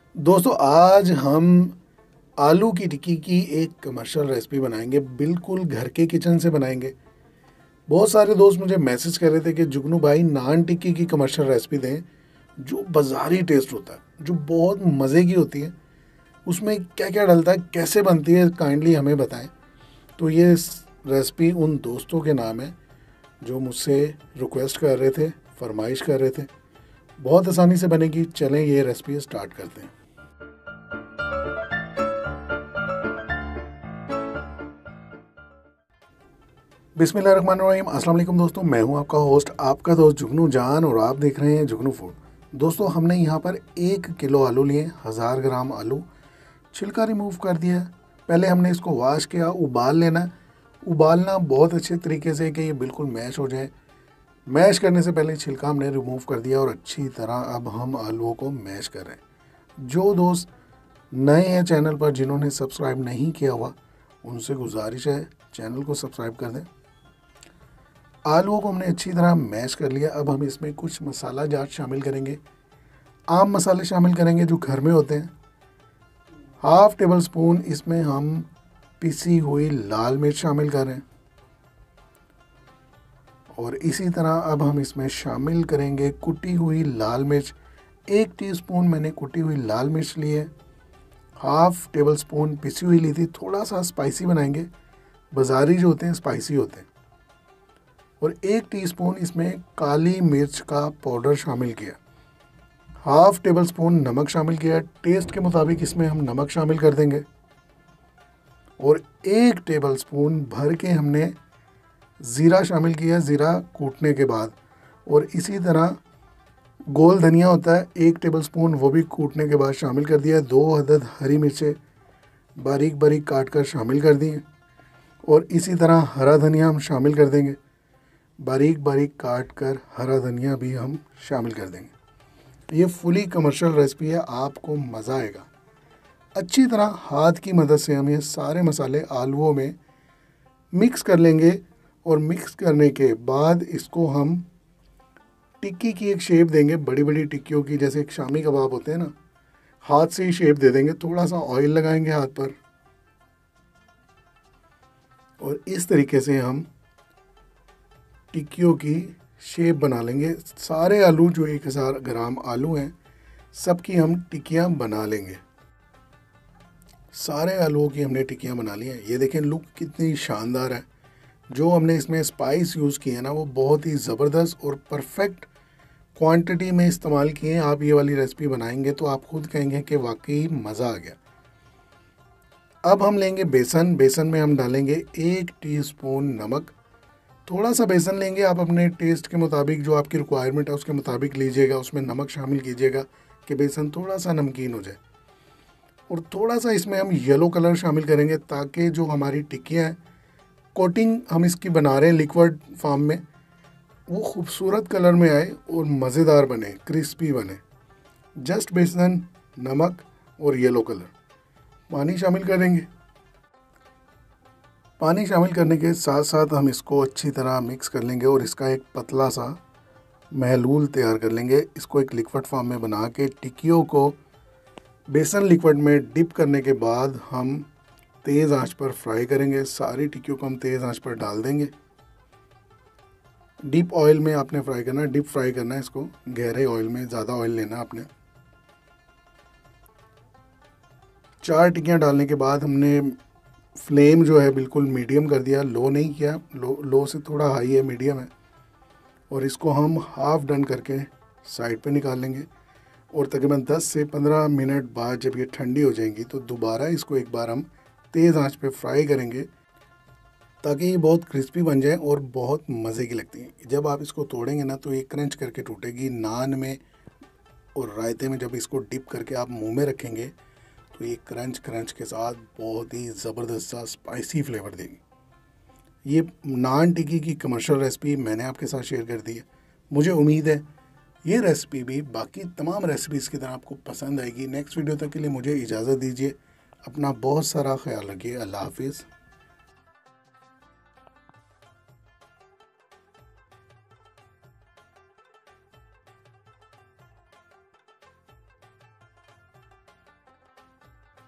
दोस्तों आज हम आलू की टिक्की की एक कमर्शियल रेसिपी बनाएंगे, बिल्कुल घर के किचन से बनाएंगे। बहुत सारे दोस्त मुझे मैसेज कर रहे थे कि जुगनू भाई नान टिक्की की कमर्शियल रेसिपी दें जो बाज़ारी टेस्ट होता है, जो बहुत मज़े की होती है। उसमें क्या क्या डलता है, कैसे बनती है, काइंडली हमें बताएं। तो ये रेसिपी उन दोस्तों के नाम है जो मुझसे रिक्वेस्ट कर रहे थे, फरमाइश कर रहे थे। बहुत आसानी से बनेगी, चलें ये रेसिपी स्टार्ट करते हैं। बिस्मिल्लाहिर्रहमानिर्रहीम, अस्सलाम वालेकुम दोस्तों। मैं हूं आपका होस्ट, आपका दोस्त जुगनू जान, और आप देख रहे हैं जुगनू फूड। दोस्तों हमने यहां पर 1 किलो आलू लिए, 1000 ग्राम आलू। छिलका रिमूव कर दिया। पहले हमने इसको वॉश किया, उबाल लेना। उबालना बहुत अच्छे तरीके से कि ये बिल्कुल मैश हो जाए। मैश करने से पहले छिलका हमने रिमूव कर दिया और अच्छी तरह अब हम आलूओं को मैश कर रहे हैं। जो दोस्त नए हैं चैनल पर, जिन्होंने सब्सक्राइब नहीं किया हुआ, उनसे गुजारिश है चैनल को सब्सक्राइब कर दें। आलूओं को हमने अच्छी तरह मैश कर लिया। अब हम इसमें कुछ मसाला जात शामिल करेंगे। आम मसाले शामिल करेंगे जो घर में होते हैं। 1/2 टेबल स्पून इसमें हम पिसी हुई लाल मिर्च शामिल कर रहे हैं। और इसी तरह अब हम इसमें शामिल करेंगे कुटी हुई लाल मिर्च। 1 टीस्पून मैंने कुटी हुई लाल मिर्च ली है। 1/2 टेबल स्पून पिसी हुई ली थी। थोड़ा सा स्पाइसी बनाएंगे, बाज़ारी जो होते हैं स्पाइसी होते हैं। और 1 टीस्पून इसमें काली मिर्च का पाउडर शामिल किया। 1/2 टेबल स्पून नमक शामिल किया। टेस्ट के मुताबिक इसमें हम नमक शामिल कर देंगे। और 1 टेबल स्पून भर के हमने ज़ीरा शामिल किया, ज़ीरा कूटने के बाद। और इसी तरह गोल धनिया होता है, 1 टेबल स्पून, वो भी कूटने के बाद शामिल कर दिया। 2 अदद हरी मिर्चें बारीक बारीक काट कर शामिल कर दी। और इसी तरह हरा धनिया हम शामिल कर देंगे। बारीक बारीक काट कर हरा धनिया भी हम शामिल कर देंगे। ये फुली कमर्शियल रेसिपी है, आपको मज़ा आएगा। अच्छी तरह हाथ की मदद से हम ये सारे मसाले आलूओं में मिक्स कर लेंगे। और मिक्स करने के बाद इसको हम टिक्की की एक शेप देंगे, बड़ी बड़ी टिक्कियों की, जैसे एक शामी कबाब होते हैं ना, हाथ से ही शेप दे देंगे। थोड़ा सा ऑयल लगाएंगे हाथ पर और इस तरीके से हम टिक्कियों की शेप बना लेंगे। सारे आलू जो 1000 ग्राम आलू हैं, सबकी हम टिक्कियाँ बना लेंगे। सारे आलूओं की हमने टिक्कियाँ बना ली हैं। ये देखें लुक कितनी शानदार है। जो हमने इसमें स्पाइस यूज़ किए हैं ना, वो बहुत ही ज़बरदस्त और परफेक्ट क्वांटिटी में इस्तेमाल किए हैं। आप ये वाली रेसिपी बनाएंगे तो आप खुद कहेंगे कि वाकई मज़ा आ गया। अब हम लेंगे बेसन। बेसन में हम डालेंगे 1 टीस्पून नमक। थोड़ा सा बेसन लेंगे, आप अपने टेस्ट के मुताबिक, जो आपकी रिक्वायरमेंट है उसके मुताबिक लीजिएगा। उसमें नमक शामिल कीजिएगा कि बेसन थोड़ा सा नमकीन हो जाए। और थोड़ा सा इसमें हम येलो कलर शामिल करेंगे ताकि जो हमारी टिक्कियाँ हैं, कोटिंग हम इसकी बना रहे हैं लिक्विड फॉर्म में, वो खूबसूरत कलर में आए और मज़ेदार बने, क्रिस्पी बने। जस्ट बेसन, नमक और येलो कलर। पानी शामिल करेंगे। पानी शामिल करने के साथ साथ हम इसको अच्छी तरह मिक्स कर लेंगे और इसका एक पतला सा महलूल तैयार कर लेंगे। इसको एक लिक्विड फॉर्म में बना के टिक्कियों को बेसन लिक्विड में डिप करने के बाद हम तेज़ आंच पर फ्राई करेंगे। सारी टिक्कियों को हम तेज़ आंच पर डाल देंगे। डीप ऑयल में आपने फ्राई करना है, डीप फ्राई करना है इसको, गहरे ऑयल में, ज़्यादा ऑयल लेना है आपने। 4 टिक्कियाँ डालने के बाद हमने फ्लेम जो है बिल्कुल मीडियम कर दिया, लो नहीं किया। लो से थोड़ा हाई है, मीडियम है। और इसको हम हाफ़ डन करके साइड पे निकाल लेंगे। और तकरीबन 10 से 15 मिनट बाद जब ये ठंडी हो जाएंगी तो दोबारा इसको एक बार हम तेज़ आंच पे फ्राई करेंगे ताकि ये बहुत क्रिस्पी बन जाए और बहुत मज़े की लगती है। जब आप इसको तोड़ेंगे ना तो ये क्रंच करके टूटेगी। नान में और रायते में जब इसको डिप करके आप मुंह में रखेंगे तो ये क्रंच क्रंच के साथ बहुत ही ज़बरदस्त सा स्पाइसी फ्लेवर देगी। ये नान टिक्की की कमर्शियल रेसिपी मैंने आपके साथ शेयर कर दी है। मुझे उम्मीद है ये रेसिपी भी बाकी तमाम रेसिपीज़ की तरह आपको पसंद आएगी। नेक्स्ट वीडियो तक के लिए मुझे इजाज़त दीजिए। अपना बहुत सारा ख्याल रखिए। अल्लाह हाफिज़।